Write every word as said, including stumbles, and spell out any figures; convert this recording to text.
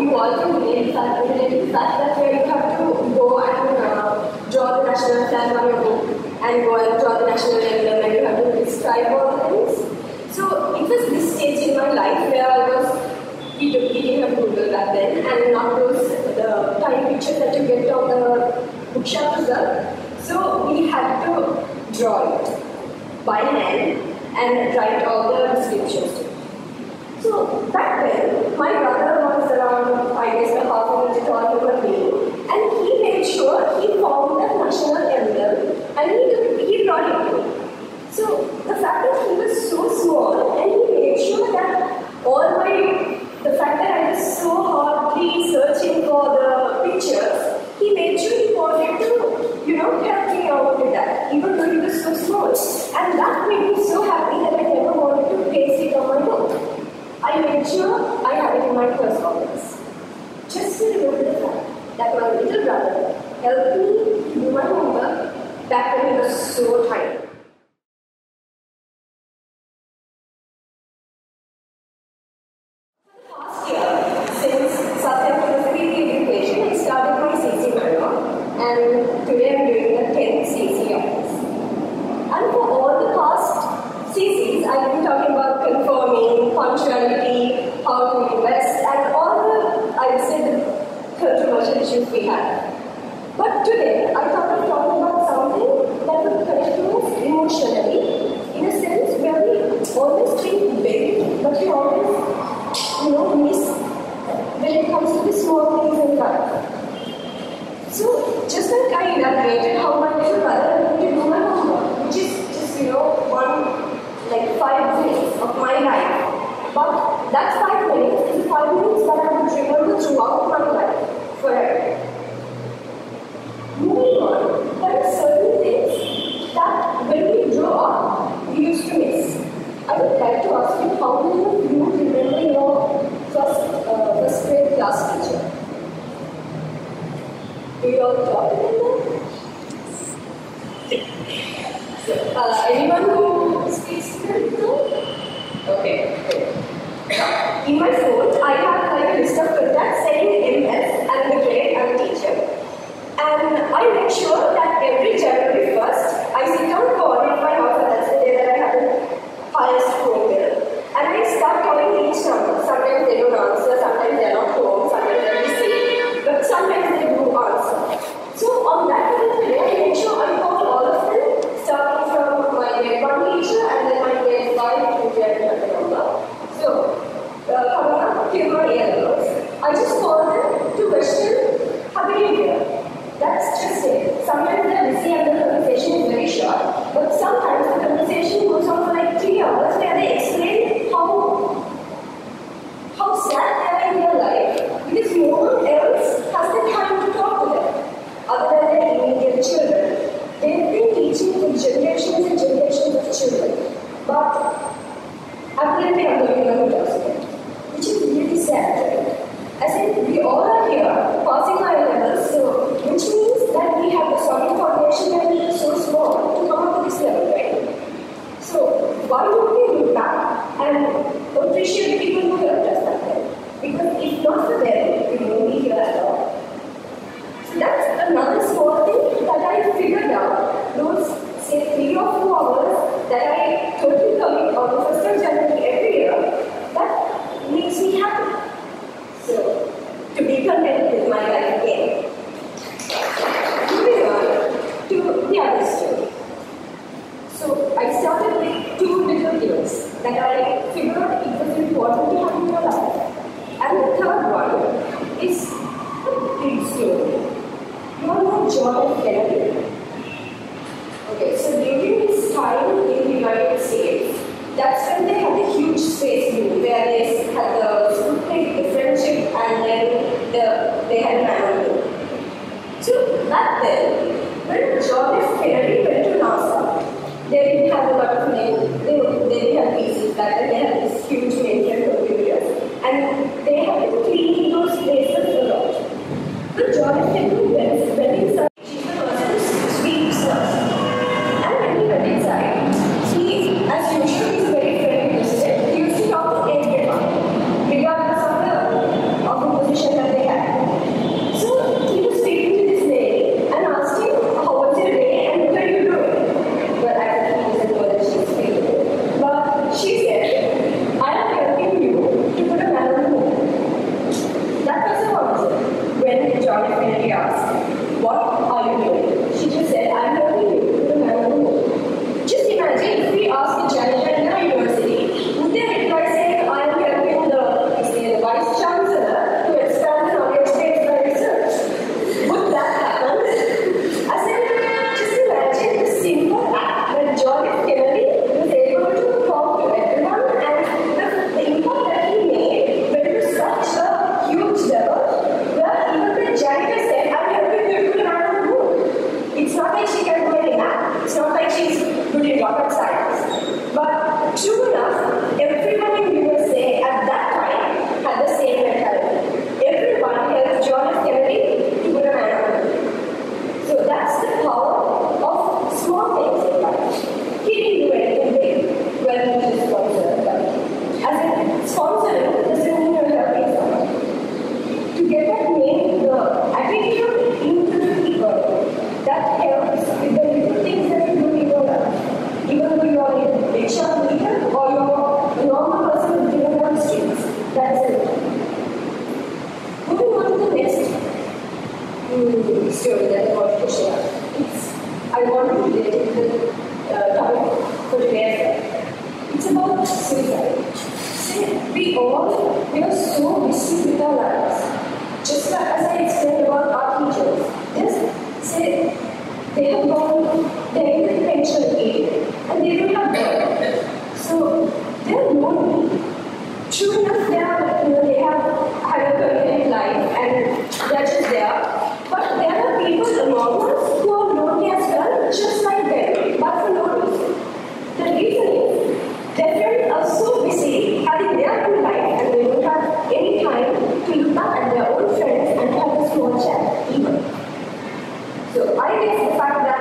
evolved from related fact related fact that where you have to go and uh, draw the national flag on your book and go and draw the national emblem and you have to describe all the things. So it was this stage in my life where I was, we didn't have Google back then, and not those the tiny pictures that you get on the bookshelf as well. So we had to draw it by hand and write all the descriptions. So back then, my brother was around, I guess, a half of a tall human being, and he made sure he found the national emblem and he, took, he brought it to me. So the fact that he was so small and he made sure that all my, the fact that I was so hardly searching for the pictures, he made sure he wanted to, you know, help me out with that, even though he was so small. And that made me so happy that I never wanted to paste it on my book. I made sure I had it in my first office. Just to remember the fact that my little brother helped me to do my homework back when he was so tiny. For the past year, since Satyam Philosophy Education, I started my C C Manor, and today I am doing the tenth C C office. And for all the past C Cs, I've been talking about conforming, punctuality, how to invest, and all the, I would say, the controversial issues we have. But today, I thought of talking about something that would connect to us emotionally, in a sense where we always think big, but we always, you know, miss when it comes to the small things in life. So, just like I elaborated how my little brother helped me to do my homework, which is just, you know, one, like five minutes of my life. But that five minutes is five minutes that I would remember throughout my life, forever. Moving on, there are certain things that when we grow up, we used to miss. I would like to ask you, how many of you remember your first, uh, first grade class teacher? Do you all talk about that? Uh, anyone who speaks to them? Okay, good. In my phone, I have like a list of contacts saying M S and the grade and the teacher. And I make sure that every January first, I sit down call in my house, and that's the day that I have the highest phone bill. And I start calling each number. Sometimes they don't answer, sometimes they're not home, sometimes they're busy, but sometimes they do answer. So on that particular day, I make sure I call all of them, starting from my grade one teacher and then my grade five to grade number. So, uh, coming up to my A levels, I just call them to question, how do you feel? That's just it. Sometimes they're busy and the conversation is very short, but sometimes the conversation goes on for like three hours where they explain how, how sad they are in their life because no one else has the time to talk to them other than their immediate children. They've been teaching for generations and generations of children, but apparently I'm the only one who does it, which is really sad, right? I said, we all are here passing our levels, so which means that we have a solid foundation and we are so small to come up to this level, right? So why don't we look back and appreciate the people who helped us back then? Because if not for them, we won't be here at all. So that's another small thing that I figured out. Those say three or four hours that I totally commit on the first of January every year, that makes me happy. So, to be content with my life again. Moving on to the other story. So, I started with two little things that I figured it was important to have in your life. And the third one is a big story. You all know John F. Kennedy? Okay, so during his time in the United States, that's when they had a huge space boom where they had the Sputnik, the friendship, and then the, they had an annual. So back then, when John F. Kennedy went to NASA, they didn't have a lot of names, they, they didn't have P Cs back then, they had these huge mainframe computers, and they had to clean those places a lot. But John F. Kennedy went, went inside, she's the person who sweeps us. And when he went inside, he, as usual, is very friendly. He used to talk to everyone, regardless of the, of the position I wanted to share. It's, I want to relate it to the uh, topic for today as well. It's about suicide. See, we all, we are so busy with our lives. Just like as I explained about our teachers, just say they have gone, they're in the pension age, and they don't have work. So they're lonely. True enough, they are, you know, they have had a career in life and they're just there. But there are people among us who are lonely as well, just like them, but for no reason. The reason is their friends are so busy having their own life and they don't have any time to look back at their own friends and have a small chat even. So I guess the fact that